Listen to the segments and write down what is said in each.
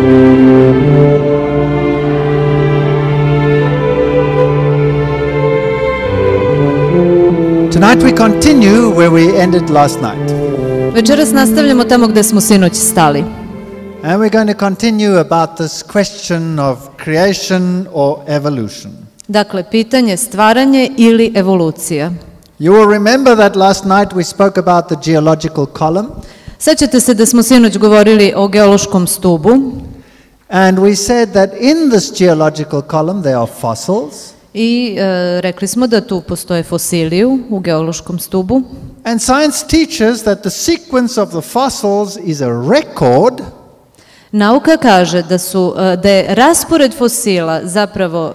Tonight we continue where we ended last night. Večeras nastavljamo tamo gde smo sinoć stali. And we're going to continue about this question of creation or evolution. Dakle, pitanje stvaranje ili evolucija. You will remember that last night we spoke about the geological column. Sećate se da smo sinoć govorili o geološkom stubu. And we said that in this geological column there are fossils. I rekli smo da tu postoje fosili u geološkom stubu. And science teaches that the sequence of the fossils is a record. Nauka kaže da je raspored fosila zapravo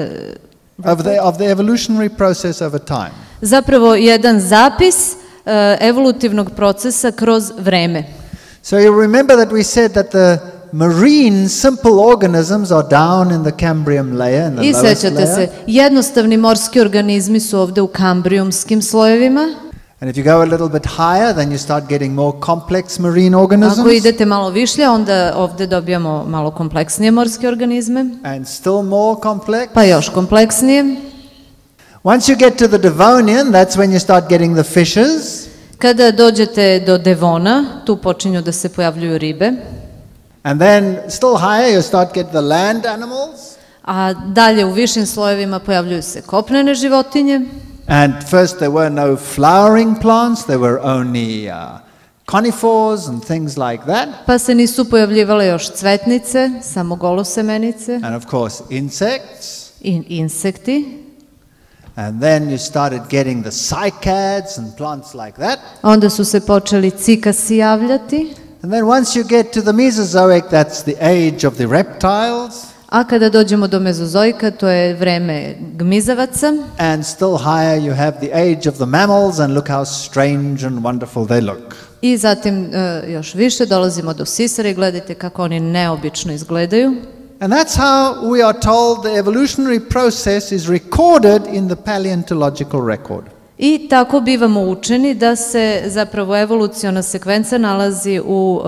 of the evolutionary process over time. Zapravo jedan zapis evolutivnog procesa kroz vreme. So you remember that we said that the marine simple organisms are down in the Cambrian layer, in the lowest layer. I sećate se, jednostavni morski organizmi su ovde u kambrijumskim slojevima. And if you go a little bit higher, then you start getting more complex marine organisms. Ako idete malo višlje, onda ovde dobijamo malo kompleksnije morske organizme. And still more complex. Pa još kompleksnije. Once you get to the Devonian, that's when you start getting the fishes. Kada dođete do Devona, tu počinju da se pojavljuju ribe. And then still higher you start get the land animals. A dalje u višim slojevima pojavljuju se kopnene životinje. And first there were no flowering plants, there were only conifers and things like that. Pa se nisu pojavljivale još cvetnice, samo golosemenice. And of course insects. I insekti. And then you started getting the cycads and plants like that. Onda su se počeli cikasi javljati. And then once you get to the Mesozoic, that's the age of the reptiles. A kada dođemo do Mezozoika, to je vreme gmizavaca. And still higher you have the age of the mammals, and look how strange and wonderful they look. I zatim još više dolazimo do sisara i gledajte kako oni neobično izgledaju. And that's how we are told the evolutionary process is recorded in the paleontological record. I tako bivamo učeni da se zapravo evoluciona sekvenca nalazi u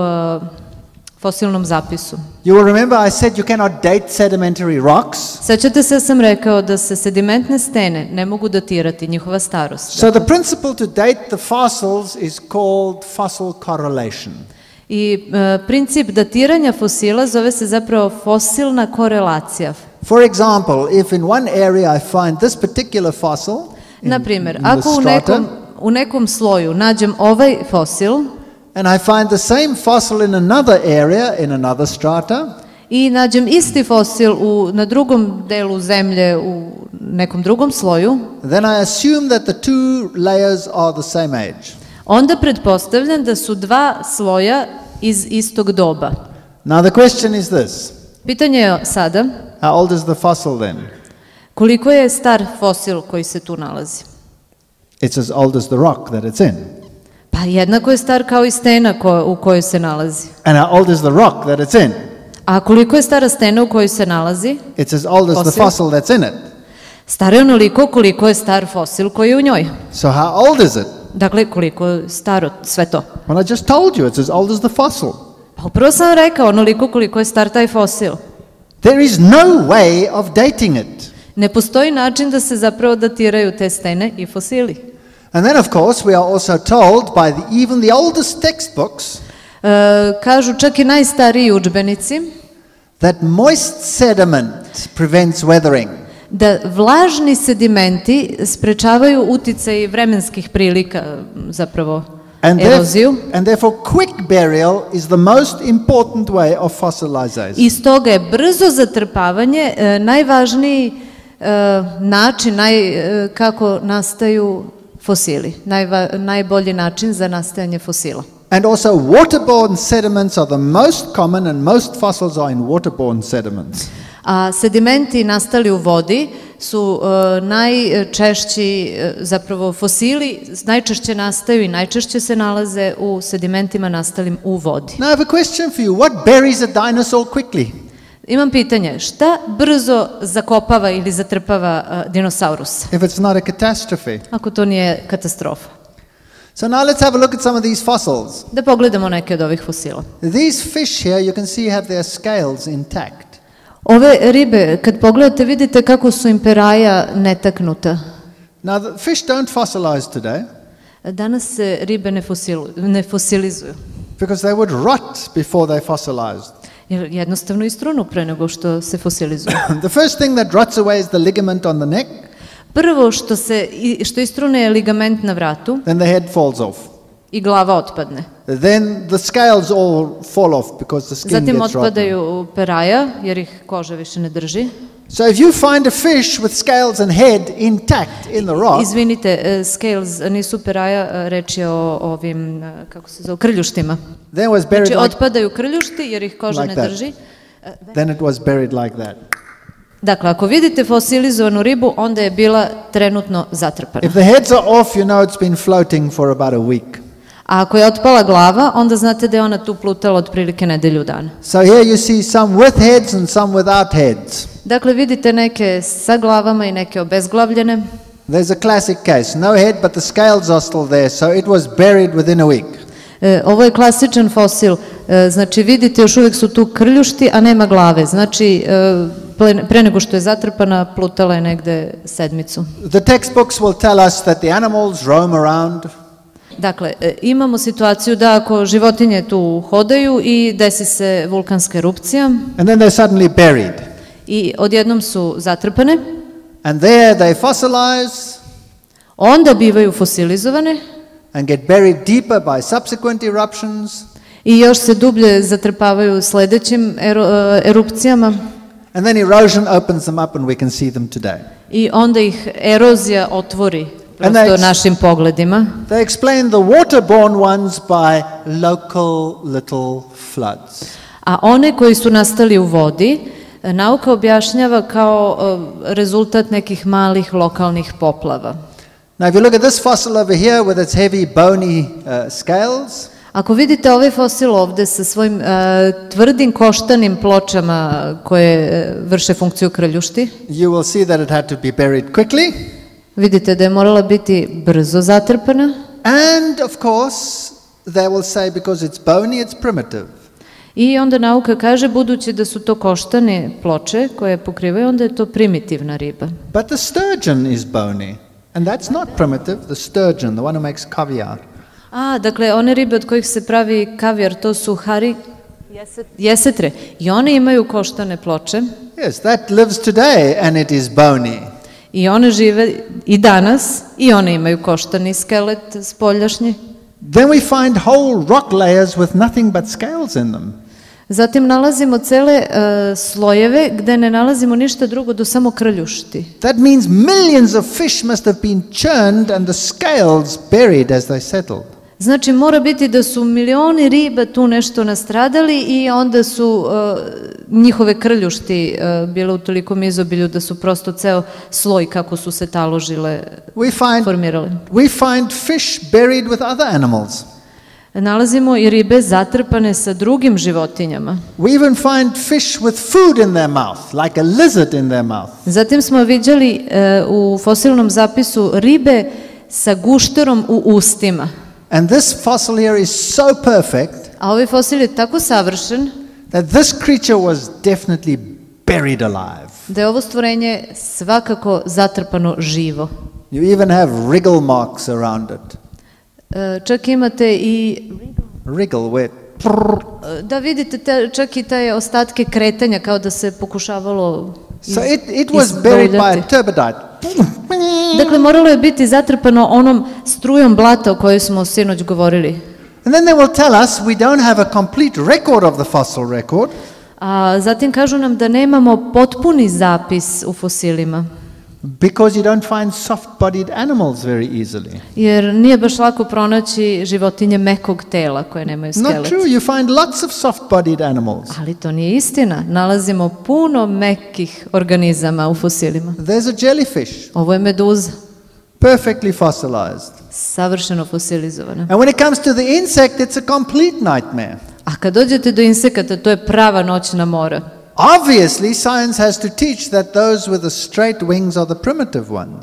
fosilnom zapisu. You will remember I said you cannot date sedimentary rocks. Sećate se, sam rekao da se sedimentne stene ne mogu datirati, njihova starost. So the principle to date the fossils is called fossil correlation. I princip datiranja fosila zove se zapravo fosilna korelacija. For example, if in one area I find this particular fossil, na primjer, ako u nekom sloju nađem ovaj fosil, and I find the same fossil in another area, in another strata, i nađem isti fosil na drugom delu zemlje u nekom drugom sloju, then I assume that the two layers are the same age. Onda pretpostavljam da su dva sloja iz istog doba. Now the question is this. Pitanje je sada, how old is the fossil then? Koliko je star fosil koji se tu nalazi? It's as old as the rock that it's in. Pa jednako je star kao i stena u kojoj se nalazi. And how old is the rock that it's in? A koliko je stara stena u kojoj se nalazi? It's as old as the fossil that's in it. Star je onoliko koliko je star fosil koji je u njoj. So how old is it? Dakle, koliko je staro sve to? Well, I just told you it's as old as the fossil. Pa upravo sam rekao onoliko koliko je star taj fosil. There is no way of dating it. Ne postoji način da se zapravo datiraju te stene i fosili. And then of course we are also told by even the oldest textbooks kažu čak i najstariji udžbenici that moist sediment prevents weathering. Da vlažni sedimenti sprečavaju uticaj vremenskih prilika, zapravo eroziju. And therefore quick burial is the most important way of fossilization. I stoga je brzo zatrpavanje najvažniji način kako nastaju fosili, najbolji način za nastajanje fosila. And also waterborne sediments are the most common and most fossils are in waterborne sediments. A sedimenti nastali u vodi su najčešći, zapravo fosili najčešće nastaju i najčešće se nalaze u sedimentima nastalim u vodi. Now I have a question for you. What buries a dinosaur quickly? Imam pitanje, šta brzo zakopava ili zatrpava dinosaurusa? If it's not a catastrophe. Ako to nije katastrofa. So now let's have a look at some of these fossils. Da pogledamo neke od ovih fosila. These fish here, you can see, have their scales intact. Ove ribe, kad pogledate, vidite kako su im peraja netaknuta. Now, the fish don't fossilize today Danas se ribe ne fosilizuju, because they would rot before they fossilized. jer jednostavno istrunu pre nego što se fosilizuju. The first thing that rots away is the ligament on the neck, Prvo što istrune je ligament na vratu then the head falls off. i glava otpadne. Then the scales all fall off because the skin Zatim gets rotten. otpadaju peraja, jer ih koža više ne drži. So if you find a fish with scales and head intact in the rock, Izvinite, scales nisu peraja, reč je o ovim, kako se zove, krljuštima. then it was buried Znači, like, otpadaju krljušti jer ih koža Like ne that. drži. then it was buried like that. Dakle, ako vidite fosilizovanu ribu, onda je bila trenutno zatrpana. If the heads are off, you know it's been floating for about a week. A ako je otpala glava, onda znate da je ona tu plutala otprilike nedelju dana. So here you see some with heads and some without heads. Dakle, vidite neke sa glavama i neke obezglavljene. There's a classic case. No head, but the scales are still there, so it was buried within a week. Ovo je klasičan fosil. Znači, vidite, još uvijek su tu krljušti, a nema glave. Znači, pre nego što je zatrpana, plutala je negde sedmicu. The textbooks will tell us that the animals roam around, Dakle, imamo situaciju da ako životinje tu hodaju i desi se vulkanska erupcija and then they're suddenly buried. i odjednom su zatrpane, And there they fossilize onda bivaju fosilizovane and get buried deeper by subsequent eruptions. i još se dublje zatrpavaju sledećim erupcijama And then erosion opens them up and we can see them today. i onda ih erozija otvori And prosto that's- našim pogledima. They explain the waterborne ones by local little floods. A one koji su nastali u vodi, nauka objašnjava kao rezultat nekih malih lokalnih poplava. Now, if you look at this fossil over here with its heavy bony scales, Ako vidite ovaj fosil ovde sa svojim tvrdim koštanim pločama koje vrše funkciju krljušti, you will see that it had to be buried quickly. vidite da je morala biti brzo zatrpana And, of course, they will say because it's bony, it's primitive. i onda nauka kaže, budući da su to koštane ploče koje pokrivaju, onda je to primitivna riba. But the sturgeon is bony. And that's not primitive, the sturgeon, the one who makes caviar. Dakle, one ribe od kojih se pravi kavijar, to su jesetre. I one imaju koštane ploče Yes, that lives today and it is bony. i one žive i danas i one imaju koštani skelet spoljašnji. Then we find whole rock layers with nothing but scales in them. Zatim nalazimo cele slojeve gde ne nalazimo ništa drugo do samo krljušti. That means millions of fish must have been churned and the scales buried as they settled. Znači, mora biti da su milioni riba tu nešto nastradali i onda su njihove krljušti bile u tolikom izobilju da su prosto ceo sloj kako su se taložile formirale. We find fish buried with other animals. Nalazimo i ribe zatrpane sa drugim životinjama. We even find fish with food in their mouth, like a lizard in their mouth. Zatim smo viđali u fosilnom zapisu ribe sa gušterom u ustima. And this fossil here is so perfect A ovaj fosil je tako savršen that this creature was definitely buried alive. da je ovo stvorenje svakako zatrpano živo. You even have wriggle marks around it. Čak imate i Wriggle, where da vidite čak i taj ostatke kretanja kao da se pokušavalo so it was buried by a turbidite. Dakle, moralo je biti zatrpano onom strujom blata o kojoj smo sinoć govorili. And then they will tell us we don't have a complete record of the fossil record. A zatim kažu nam da nemamo potpuni zapis u fosilima. Because you don't find soft-bodied animals very easily. Jer nije baš lako pronaći životinje mekog tela koje nemaju Not skelet. true, you find lots of soft-bodied animals. Ali to nije istina. Nalazimo puno mekih organizama u fosilima. There's a jellyfish, Ovo je meduza, perfectly fossilized. savršeno fosilizovana. And when it comes to the insect, it's a complete nightmare. A kad dođete do insekata, to je prava noćna mora. Obviously, science has to teach that those with the straight wings are the primitive ones.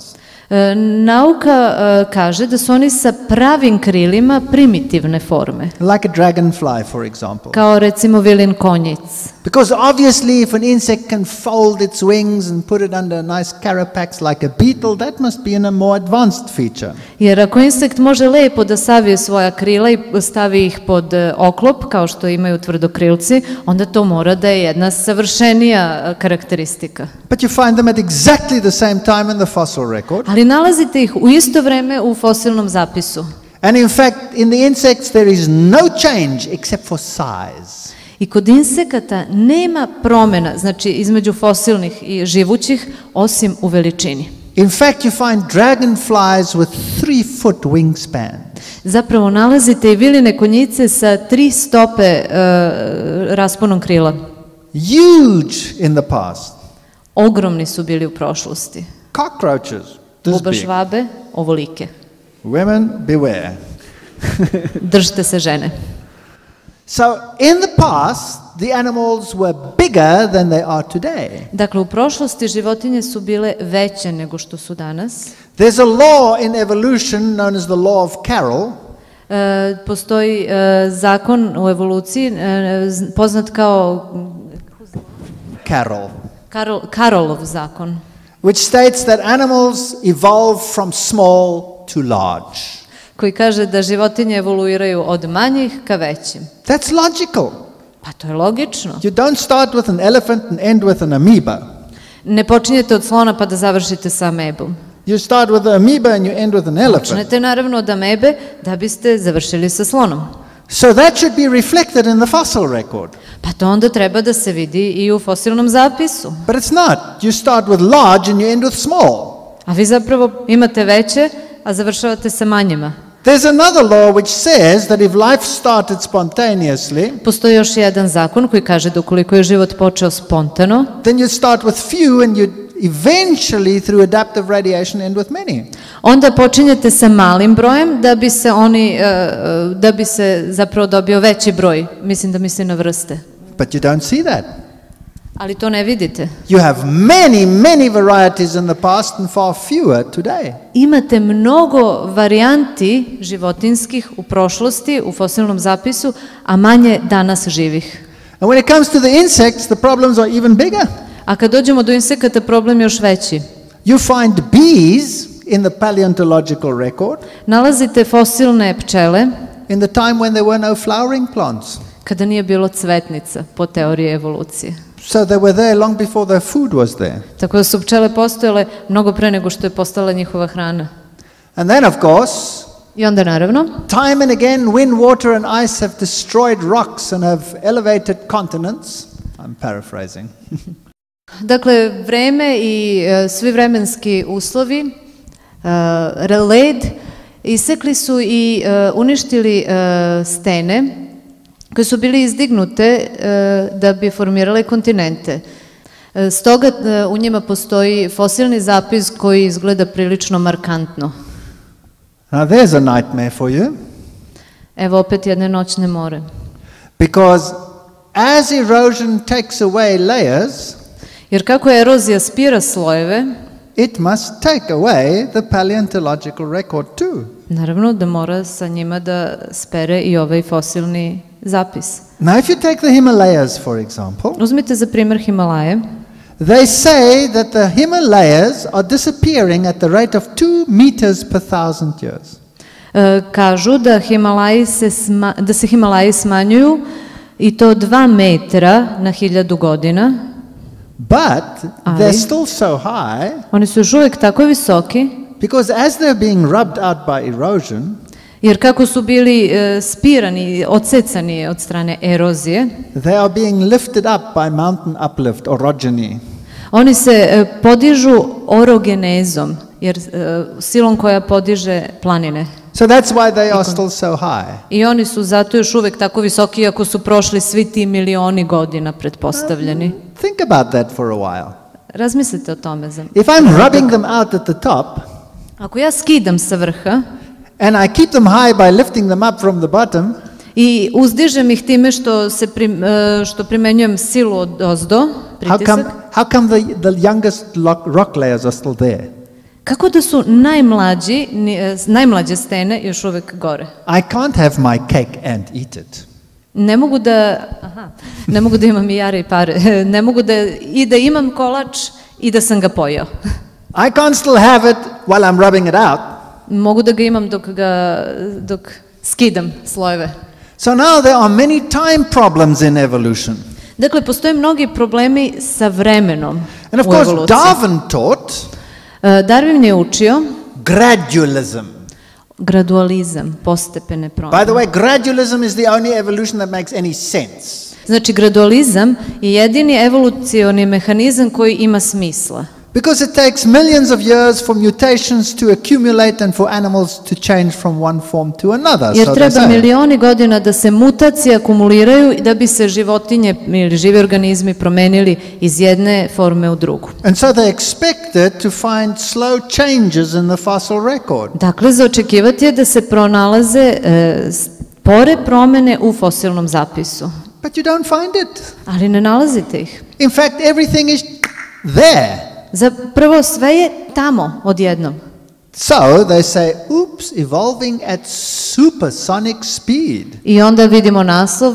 Nauka kaže da su oni sa pravim krilima primitivne forme, like a dragonfly, for example. kao recimo vilin konjic. Because obviously, if an insect can fold its wings and put it under a nice carapax like a beetle, that must be in a more advanced feature. Jer ako insekt može lepo da savije svoja krila i stavi ih pod oklop, kao što imaju tvrdokrilci, onda to mora da je jedna savršenija karakteristika. But you find them at exactly the same time in the fossil record. Ali nalazite ih u isto vreme u fosilnom zapisu. And in fact, in the insects there is no change except for size. I kod insekata nema promjena, znači između fosilnih i živućih, osim u veličini. In fact, you find dragonflies with 3-foot wingspan. Zapravo nalazite i viline konjice sa 3 stope rasponom krila. Huge in the past. Ogromni su bili u prošlosti. Cockroaches, this Buba big. žvabe, ovolike. Women, beware. Držite se žene. So, in the past, the animals were bigger than they are today. Dakle, u prošlosti životinje su bile veće nego što su danas. There's a law in evolution known as the law of Carroll. Postoji zakon u evoluciji poznat kao Carrollov zakon, which states that animals evolve from small to large. koji kaže da životinje evoluiraju od manjih ka većim. That's logical. Pa to je logično. You don't start with an elephant and end with an amoeba. Ne počinjete od slona pa da završite sa amebom. You start with an amoeba and you end with an elephant. Počnete naravno od amebe da biste završili sa slonom. So that should be reflected in the fossil record. Pa to onda treba da se vidi i u fosilnom zapisu. But it's not. You start with large and you end with small. A vi zapravo imate veće, a završavate sa manjima. There's another law which says that if life started spontaneously, Postoji još jedan zakon koji kaže da ukoliko je život počeo spontano, then you start with few and you eventually through adaptive radiation end with many. onda počinjete sa malim brojem da bi se zapravo dobio veći broj. Mislim da misli na vrste. But you don't see that. Ali to ne vidite. You have many, many varieties in the past and far fewer today. Imate mnogo varijanti životinskih u prošlosti, u fosilnom zapisu, a manje danas živih. And when it comes to the insects, the problems are even bigger. A kad dođemo do insekata, problem je još veći. You find bees in the paleontological record Nalazite fosilne pčele in the time when there were no flowering plants. kada nije bilo cvetnica po teoriji evolucije. So they were there long before their food was there. Tako da su pčele postojale mnogo pre nego što je postala njihova hrana. And then, of course, I onda naravno, time and again, wind, water and ice have destroyed rocks and have elevated continents. I'm paraphrasing. dakle, vreme i svi vremenski uslovi, led, isekli su i uništili stene koje su bili izdignute da bi formirale kontinente. Stoga u njima postoji fosilni zapis koji izgleda prilično markantno. Now there's a nightmare for you. Evo opet jedne noćne more. Because as erosion takes away layers, Jer kako erozija spira slojeve, it must take away the paleontological record too. naravno da mora sa njima da spere i ovaj fosilni zapis. Now if you take the Himalayas, for example, Uzmite za primjer Himalaje. they say that the Himalayas are disappearing at the rate of 2 meters per 1,000 years. Kažu da se Himalaji smanjuju i to 2 metra na 1000 godina. But they're still so high Oni su još uvijek tako visoki, because as they're being rubbed out by erosion, jer kako su bili spirani, odsecani od strane erozije, they are being lifted up by mountain uplift, orogeny. oni se podižu orogenezom, jer silom koja podiže planine. So that's why they are still so high. I oni su zato još uvijek tako visoki, iako su prošli svi ti milioni godina pretpostavljeni. Think about that for a while. Razmislite o tome. If I'm rubbing them out at the top, Ako ja skidam sa vrha and I keep them high by lifting them up from the bottom, i uzdižem ih time što primenjujem silu od ozdo, pritisak, how come the youngest rock layers are still there? Kako da su najmlađe stene još uvek gore? I can't have my cake and eat it. Ne mogu da imam i jare i pare. Ne mogu da imam kolač i da sam ga pojeo. I can't still have it while I'm rubbing it out. Mogu da ga imam dok skidam slojeve. So now there are many time problems in evolution. Dakle, postoje mnogi problemi sa vremenom And of u course, evoluciji. Darwin taught Darwin je učio gradualism. gradualizam, postepene By promene. the way, gradualism is the only evolution that makes any sense. Znači, gradualizam je jedini evolucioni mehanizam koji ima smisla. Because it takes millions of years for mutations to accumulate and for animals to change from one form to another. Jer so they treba say. milioni godina da se mutacije akumuliraju i da bi se životinje ili živi organizmi promenili iz jedne forme u drugu. And so they expected to find slow changes in the fossil record. Dakle, za očekivati je da se pronalaze spore promene u fosilnom zapisu. But you don't find it. Ali ne nalazite ih. In fact, everything is there. Zapravo sve je tamo odjednom. So they say, oops, evolving at supersonic speed. I onda vidimo naslov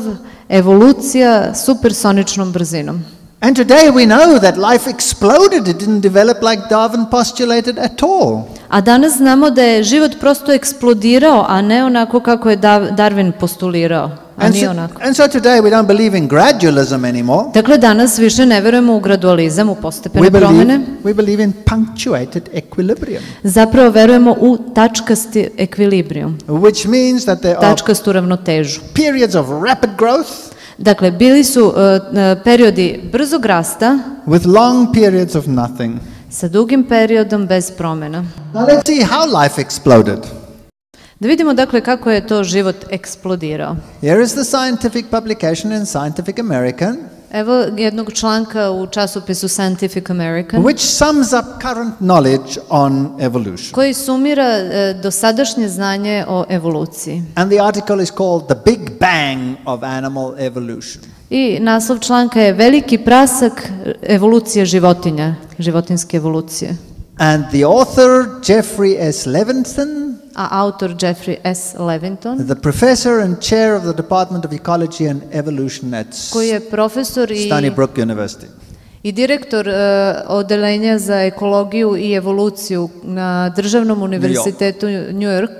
evolucija supersoničnom brzinom. And today we know that life exploded. It didn't develop like Darwin postulated at all. A danas znamo da je život prosto eksplodirao, a ne onako kako je Darwin postulirao. A nije onako. And so today we don't believe in gradualism anymore. Dakle, danas više ne verujemo u gradualizam, u postepene promene. We believe in punctuated equilibrium. Zapravo verujemo u tačkasti ekvilibrijum, Which means that there are tačkastu ravnotežu. periods of rapid growth Dakle, bili su periodi brzog rasta with long periods of nothing. sa dugim periodom bez promena. Now let's see how life exploded. Da vidimo, dakle, kako je to život eksplodirao. Here is the scientific publication in Scientific American, Evo jednog članka u časopisu Scientific American, which sums up current knowledge on evolution. koji sumira dosadašnje znanje o evoluciji. And the article is called The Big Bang of Animal Evolution. I naslov članka je Veliki prasak evolucije životinja, životinske evolucije. And the author, Jeffrey S. Levinson, A autor Jeffrey S. Levington, the professor and chair of the Department of Ecology and Evolution at koji je profesor Stony Brook University. i direktor odeljenja za ekologiju i evoluciju na Državnom univerzitetu New York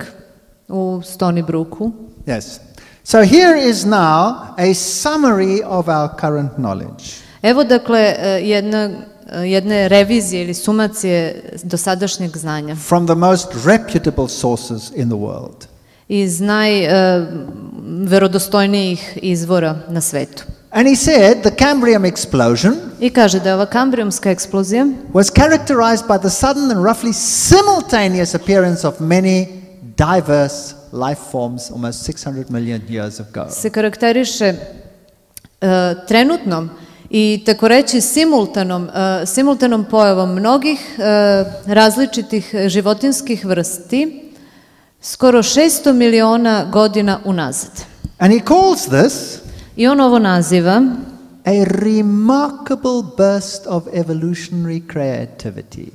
u Stony Brooku. Yes. So here is now a summary of our current knowledge. Evo, dakle, jedne revizije ili sumacije dosadašnjeg znanja From the most reputable sources in the world. iz najverodostojnijih izvora na svetu. And he said the Cambrian explosion I kaže da je ova kambrijumska eksplozija was characterized by the sudden and roughly simultaneous appearance of many diverse life forms almost 600 million years ago. se karakteriše trenutnom i tako reći simultanom pojavom mnogih različitih životinskih vrsti skoro 600 miliona godina unazad. And he calls this I on ovo naziva a remarkable burst of evolutionary creativity.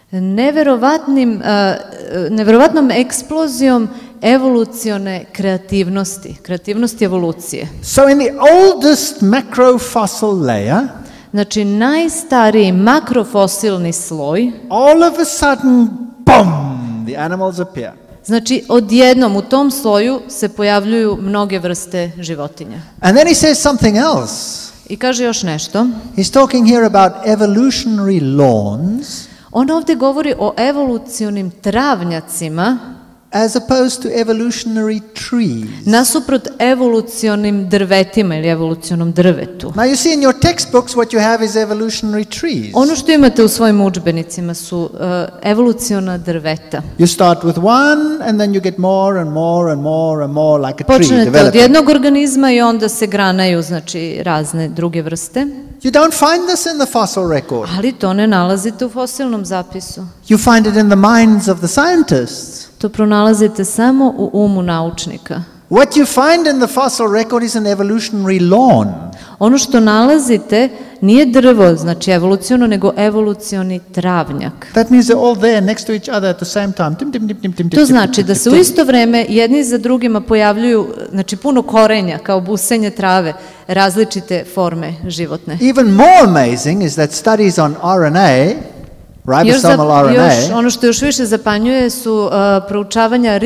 neverovatnom eksplozijom evolucione kreativnosti evolucije. So in the oldest macrofossil layer, Znači, najstariji makrofosilni sloj, all of a sudden, boom, the animals appear. znači odjednom u tom sloju se pojavljuju mnoge vrste životinja. And then he says something else. I kaže još nešto. He's talking here about evolutionary lawns On ovdje govori o evolucionim travnjacima as opposed to evolutionary trees. nasuprot evolucionim drvetima ili evolucionom drvetu. Now you see in your textbooks what you have is evolutionary trees. Ono što imate u svojim udžbenicima su evoluciona drveta. You start with one and then you get more and more and more and more like a tree Počnete od developing. jednog organizma i onda se granaju, znači, razne druge vrste, You don't find this in the fossil record. ali to ne nalazite u fosilnom zapisu. You find it in the minds of the scientists. To pronalazite samo u umu naučnika. What you find in the fossil record is an evolutionary lawn. Ono što nalazite nije drvo, znači evoluciono, nego evolucioni travnjak. That means they're all there next to each other at the same time. Tim, tim, tim, tim, tim, To znači da se u isto vreme jedni za drugima pojavljuju, znači puno korenja, kao busenje trave, različite forme životne. Even more amazing is that studies on RNA, ribosomal RNA, ono što još više zapanjuje su proučavanja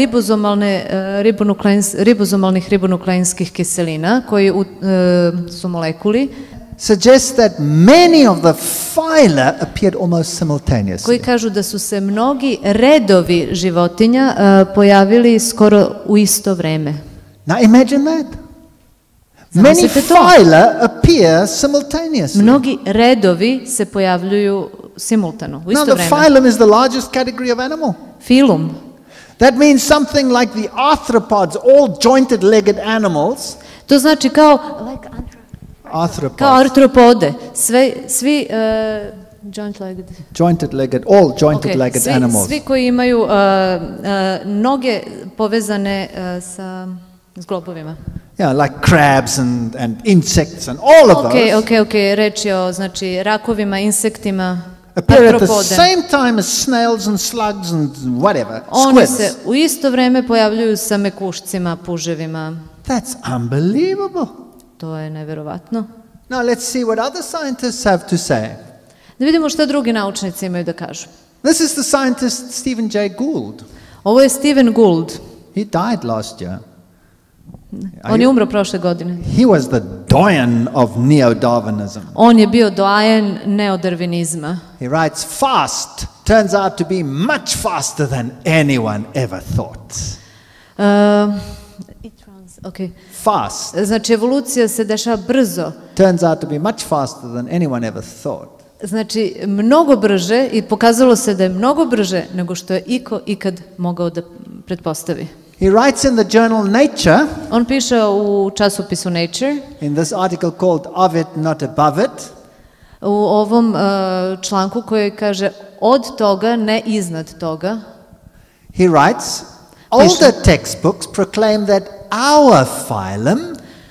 ribozomalnih ribonukleinskih kiselina, koji su molekuli, suggests that many of the phyla appeared almost simultaneously. Koji kažu da su se mnogi redovi životinja pojavili skoro u isto vreme. Now imagine that. Many phyla appear simultaneously. Mnogi redovi se pojavljuju simultano, u isto vreme. Now the phylum is the largest category of animal. Filum. That means something like the arthropods, all jointed-legged animals. To znači kao artropode, svi jointed-legged animals. Svi koji imaju noge povezane sa zglobovima. Yeah, like crabs and insects and all of those. Okay, reč je o znači rakovima, insektima, appear at the same time as snails and slugs and whatever. Oni se u isto vreme pojavljuju sa mekušcima, puževima. That's unbelievable. To je neverovatno. Now let's see what other scientists have to say. Da vidimo šta drugi naučnici imaju da kažu. This is the scientist Stephen Jay Gould. Ovo je Stephen Gould. He died last year. On je umro prošle godine. He was the doyen of neo-Darwinism. On je bio doyen neodarvinizma. He writes, fast turns out to be much faster than anyone ever thought. Fast. Znači, evolucija se dešava brzo. Turns out to be much faster than anyone ever thought. Znači, mnogo brže i pokazalo se da je mnogo brže nego što je iko ikad mogao da pretpostavi. He writes in the journal Nature. On piše u časopisu Nature. In this article called Of It Not Above It. U ovom članku koji kaže od toga, ne iznad toga. He writes, older textbooks proclaim that our phylum.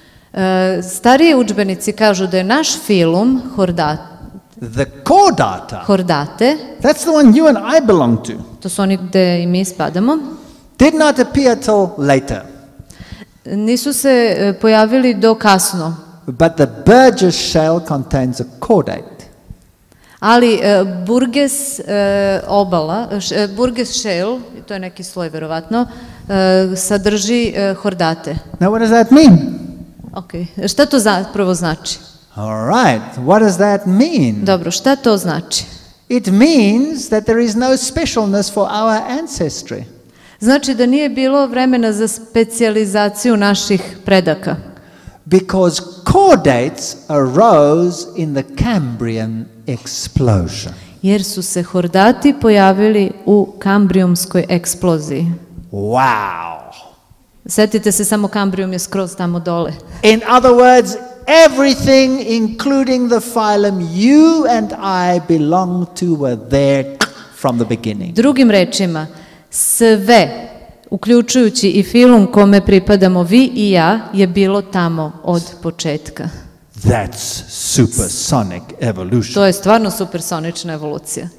Stariji udžbenici kažu da je naš filum the chordata. Chordate. That's the one you and I belong to. To su oni gde i mi spadamo. Did not appear till later. Nisu se pojavili do kasno. But the Burgess shell contains a chordate. Ali Burgess obala, Burgess shell, to je neki sloj verovatno, sadrži chordate. Now what does that mean? Okay. Šta to zapravo znači? All right. What does that mean? Dobro, šta to znači? It means that there is no specialness for our ancestry. Znači da nije bilo vremena za specijalizaciju naših predaka. Because chordates arose in the Cambrian explosion. Jer su se chordati pojavili u kambrijumskoj eksploziji. Wow. Setite se, samo Kambrijum je skroz tamo dole. In other words, everything, including the phylum you and I belong to, were there from the beginning. Drugim rečima, sve, uključujući i filum kome pripadamo vi i ja, je bilo tamo od početka. That's supersonic evolution. To je stvarno supersonična evolucija.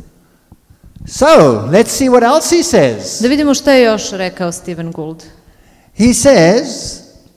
So, let's see what else he says. Da vidimo šta je još rekao Stephen Gould. He says,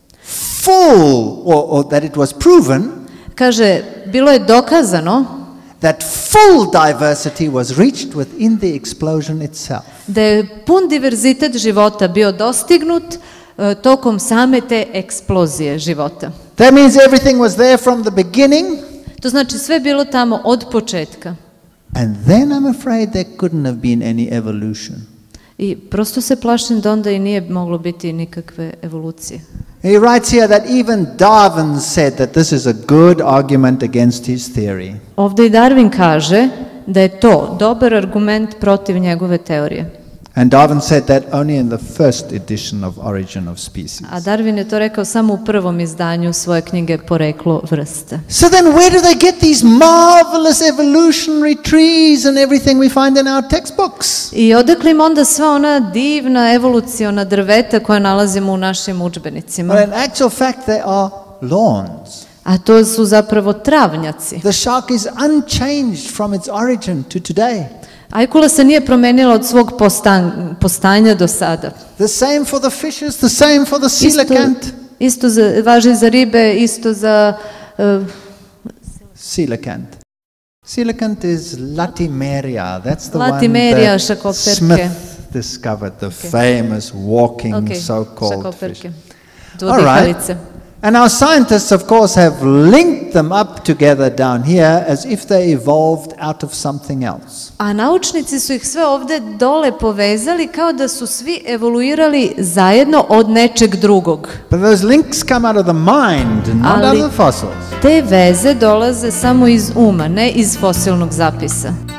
or that it was proven, kaže, bilo je dokazano that full diversity was reached within the explosion itself. Da je pun diverzitet života bio dostignut tokom same te eksplozije života. That means everything was there from the beginning. To znači sve bilo tamo od početka. And then I'm afraid there couldn't have been any evolution. I prosto se plašim da onda i nije moglo biti nikakve evolucije. He writes here that even Darwin said that this is a good argument against his theory. Ovdje i Darwin kaže da je to dobar argument protiv njegove teorije. And Darwin said that only in the first edition of Origin of Species. A Darwin je to rekao samo u prvom izdanju svoje knjige Poreklo vrste. So then where do they get these marvelous evolutionary trees and everything we find in our textbooks? I odakle im onda sva ona divna evoluciona drveta koja nalazimo u našim udžbenicima? Well, in actual fact they are lawns. A to su zapravo travnjaci. The shark is unchanged from its origin to today. Ajkula se nije promenila od svog postanja do sada. The same for the fishes, the same for the coelacanth. Isto važi za ribe, isto za... Coelacanth. Coelacanth is Latimeria. That's the Latimeria, one that šakoperke. Smith discovered, the famous walking so-called fish. Dvodihalice. And our scientists, of course, have linked them up together down here as if they evolved out of something else. A naučnici su ih sve ovde dole povezali kao da su svi evoluirali zajedno od nečeg drugog. But those links come out of the mind, not out of the fossils. Te veze dolaze samo iz uma, ne iz fosilnog zapisa.